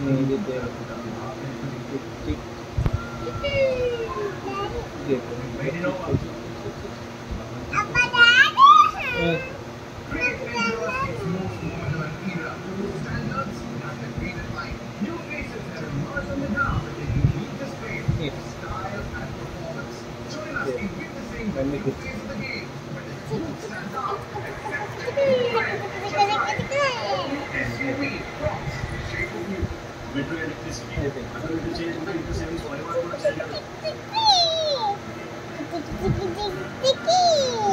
Ini dia cik dia Apa dah? eh yes. Main ikut.